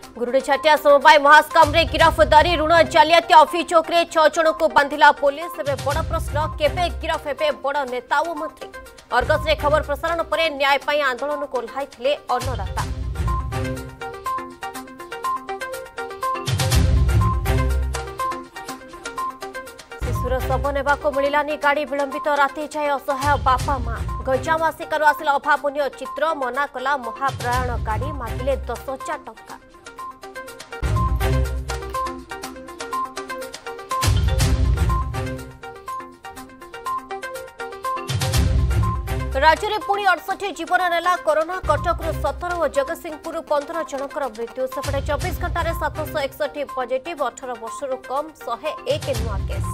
गुरुड़ी छाटिया समवाय महास्काम रे गिरफ्तारी ऋण जालियाती अभियोग में 6 जन को बांधिला पुलिस। बड़ प्रश्न केबे गिरफ हेबे बड़ नेता और मंत्री। अर्गस रे खबर प्रसारण पर न्याय पाई आंदोलन को ओह्लाइथिले अन्नदाता। शिशुर शव नेबाको मिलानी गाड़ी विलंबित राति जाए असहाय बापा मां। गंजाम आसिकार आसिला अभावनीय चित्र मना कला महाप्रयाण गाड़ी मागिले 10,000 टंका। राज्य में पुणी 68 जीवन नेला कोरोना। कटक 17 और जगतसिंहपुर 15 जनकर मृत्यु। सेपटे 24 घंटे 761 पॉजिटिव। 18 वर्ष कम 101 नुआ केस।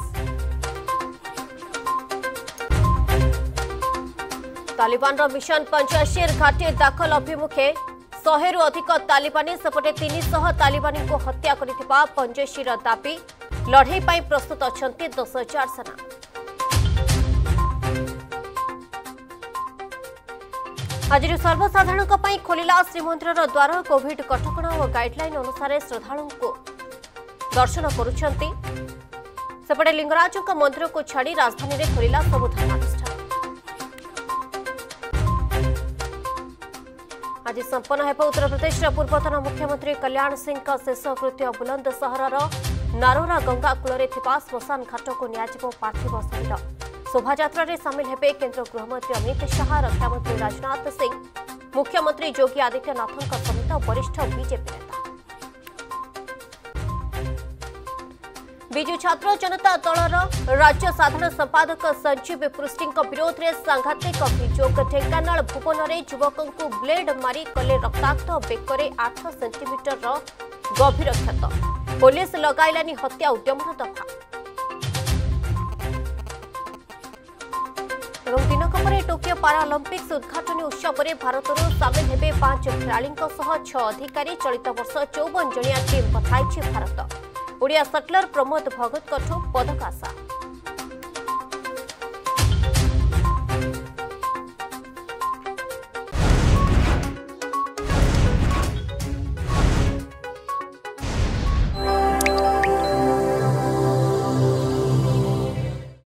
तालिबान मिशन पंचाशीर घाटी दाखल अभिमुखे 100 रु अधिक तालिबानी। सेपटे 300 तालिबानी को हत्या करिथिबा पंचाशीर दाबी। लड़ाई पाई प्रस्तुत अछंती 10,000 सेना। आज सर्वसाधारण खोलिला श्रीमंदिर द्वार। कोविड कटकणा और गाइडलाइन अनुसार श्रद्धालु को दर्शन करुछंती। सेपटे लिंगराज मंदिर को छाड़ी राजधानी में खोलिला सबु धर्मानुष्ठान। आज संपन्न हेब उत्तर प्रदेश पूर्वतन मुख्यमंत्री कल्याण सिंह का शेषकृत्य। बुलंद सहर नारोरा गंगा कूल श्मशान घाट को नियाजिबो पार्थिव शरीर। शोभायात्रा रे सामिल हेबे केंद्र गृहमंत्री अमित शाह, रक्षामंत्री राजनाथ सिंह, मुख्यमंत्री योगी आदित्यनाथ समेत वरिष्ठ बीजेपी नेता। विजु छात्र जनता दलर राज्य साधारण संपादक संजीव पृष्टि विरोध में सांघातिक अभियोग। ढेंकानाल भुवन में युवक को ब्लेड मारी कले रक्ताक्त। बेकरे 8 सेंटीमीटर गभीर क्षत। पुलिस लगाइलानी हत्या उद्यम दफा। दिनक पर टोकियो पारालंपिक्स उद्घाटन उत्सव में भारत सामिल हेबे 5 खेलाड़ी 6 अधिकारी। चलित वर्ष 54 जणिया टीम पठाई भारत। ओडिया सटलर प्रमोद भगत पदक आशा।